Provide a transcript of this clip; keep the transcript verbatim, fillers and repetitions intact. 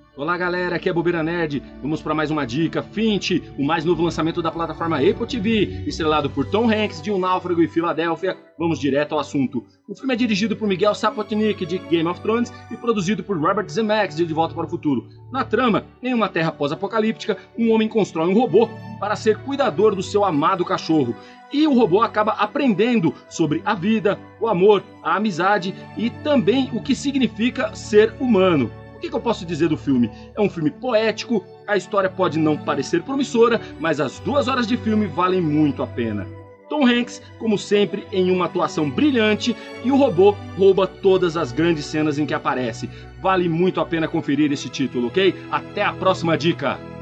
Olá galera, aqui é Bobeira Nerd, vamos para mais uma dica. Finch, o mais novo lançamento da plataforma Apple T V, estrelado por Tom Hanks de Um Náufrago em Filadélfia. Vamos direto ao assunto. O filme é dirigido por Miguel Sapochnik de Game of Thrones e produzido por Robert Zemeckis de De Volta para o Futuro. Na trama, em uma terra pós-apocalíptica, um homem constrói um robô para ser cuidador do seu amado cachorro. E o robô acaba aprendendo sobre a vida, o amor, a amizade e também o que significa ser humano. O que eu posso dizer do filme? É um filme poético, a história pode não parecer promissora, mas as duas horas de filme valem muito a pena. Tom Hanks, como sempre, em uma atuação brilhante, e o robô rouba todas as grandes cenas em que aparece. Vale muito a pena conferir esse título, ok? Até a próxima dica!